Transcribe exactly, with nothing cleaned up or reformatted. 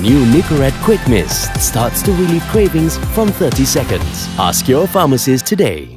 New NICORETTE QuickMist starts to relieve cravings from thirty seconds. Ask your pharmacist today.